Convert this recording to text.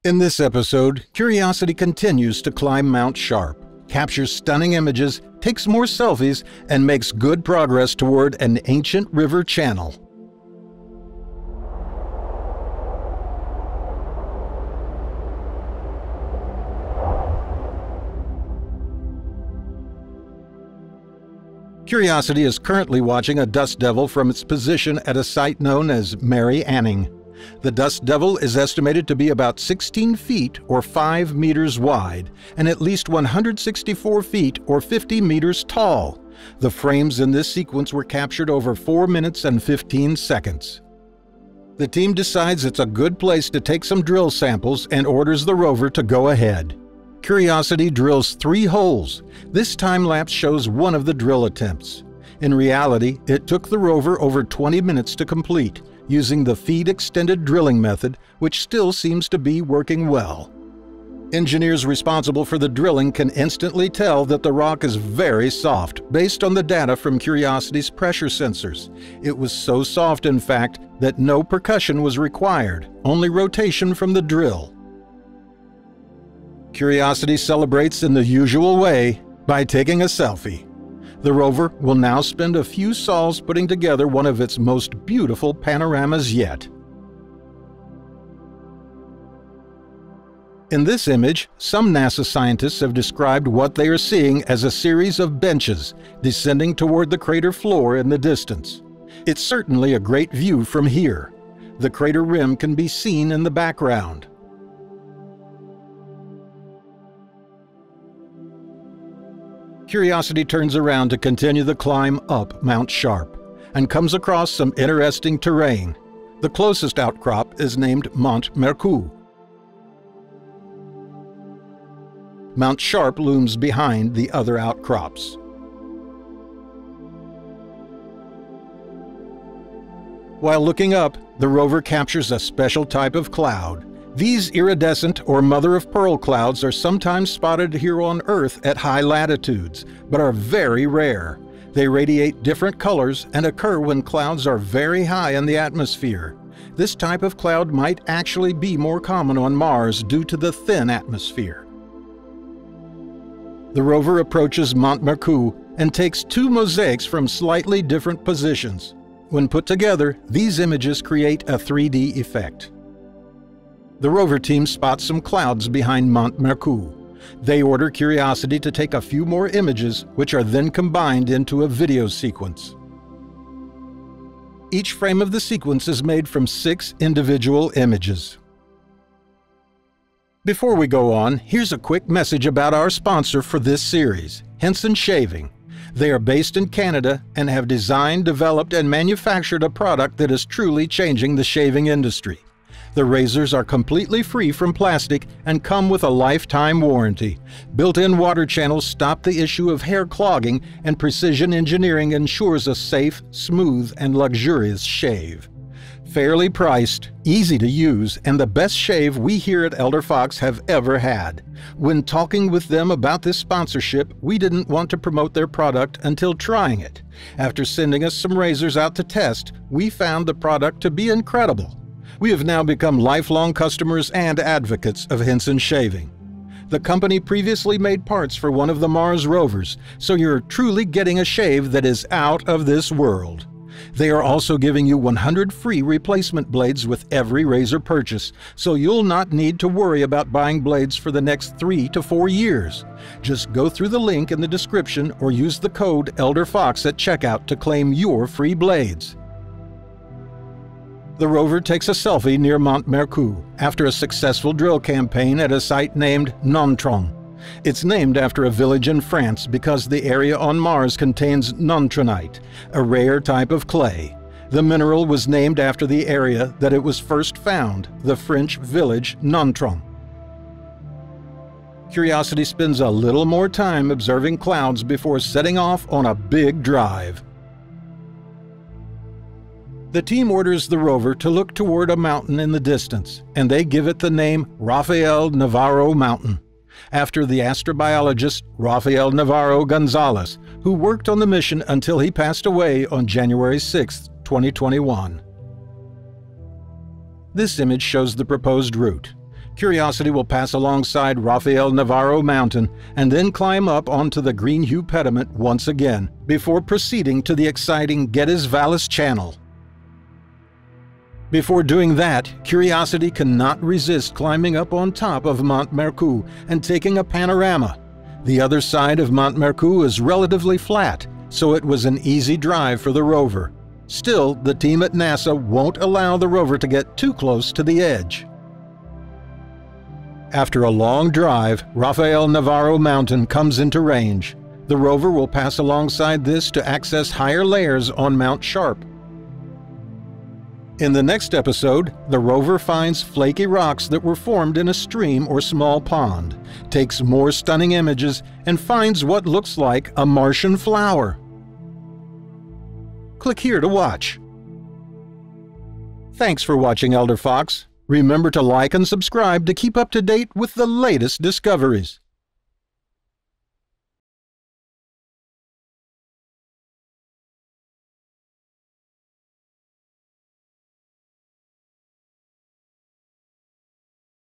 In this episode, Curiosity continues to climb Mount Sharp, captures stunning images, takes more selfies, and makes good progress toward an ancient river channel. Curiosity is currently watching a dust devil from its position at a site known as Mary Anning. The dust devil is estimated to be about 16 feet or 5 meters wide and at least 164 feet or 50 meters tall. The frames in this sequence were captured over 4 minutes and 15 seconds. The team decides it's a good place to take some drill samples and orders the rover to go ahead. Curiosity drills 3 holes. This time-lapse shows one of the drill attempts. In reality, it took the rover over 20 minutes to complete, using the feed-extended drilling method, which still seems to be working well. Engineers responsible for the drilling can instantly tell that the rock is very soft based on the data from Curiosity's pressure sensors. It was so soft, in fact, that no percussion was required, only rotation from the drill. Curiosity celebrates in the usual way by taking a selfie. The rover will now spend a few sols putting together one of its most beautiful panoramas yet. In this image, some NASA scientists have described what they are seeing as a series of benches descending toward the crater floor in the distance. It's certainly a great view from here. The crater rim can be seen in the background. Curiosity turns around to continue the climb up Mount Sharp and comes across some interesting terrain. The closest outcrop is named Mont Mercou. Mount Sharp looms behind the other outcrops. While looking up, the rover captures a special type of cloud. These iridescent or mother-of-pearl clouds are sometimes spotted here on Earth at high latitudes, but are very rare. They radiate different colors and occur when clouds are very high in the atmosphere. This type of cloud might actually be more common on Mars due to the thin atmosphere. The rover approaches Mont Mercou and takes 2 mosaics from slightly different positions. When put together, these images create a 3D effect. The rover team spots some clouds behind Mont Mercou. They order Curiosity to take a few more images, which are then combined into a video sequence. Each frame of the sequence is made from 6 individual images. Before we go on, here's a quick message about our sponsor for this series, Henson Shaving. They are based in Canada and have designed, developed, and manufactured a product that is truly changing the shaving industry. The razors are completely free from plastic and come with a lifetime warranty. Built-in water channels stop the issue of hair clogging, and precision engineering ensures a safe, smooth, and luxurious shave. Fairly priced, easy to use, and the best shave we here at Elder Fox have ever had. When talking with them about this sponsorship, we didn't want to promote their product until trying it. After sending us some razors out to test, we found the product to be incredible. We have now become lifelong customers and advocates of Henson Shaving. The company previously made parts for one of the Mars rovers, so you're truly getting a shave that is out of this world. They are also giving you 100 free replacement blades with every razor purchase, so you'll not need to worry about buying blades for the next 3 to 4 years. Just go through the link in the description or use the code ELDERFOX at checkout to claim your free blades. The rover takes a selfie near Mont Mercou after a successful drill campaign at a site named Nontron. It's named after a village in France because the area on Mars contains nontronite, a rare type of clay. The mineral was named after the area that it was first found, the French village Nontron. Curiosity spends a little more time observing clouds before setting off on a big drive. The team orders the rover to look toward a mountain in the distance, and they give it the name Rafael Navarro Mountain, after the astrobiologist Rafael Navarro Gonzalez, who worked on the mission until he passed away on January 6, 2021. This image shows the proposed route. Curiosity will pass alongside Rafael Navarro Mountain and then climb up onto the Greenhue Pediment once again, before proceeding to the exciting Geddes Vallis Channel. Before doing that, Curiosity cannot resist climbing up on top of Mont Mercou and taking a panorama. The other side of Mont Mercou is relatively flat, so it was an easy drive for the rover. Still, the team at NASA won't allow the rover to get too close to the edge. After a long drive, Rafael Navarro Mountain comes into range. The rover will pass alongside this to access higher layers on Mount Sharp. In the next episode, the rover finds flaky rocks that were formed in a stream or small pond, takes more stunning images, and finds what looks like a Martian flower. Click here to watch. Thanks for watching, Elder Fox. Remember to like and subscribe to keep up to date with the latest discoveries.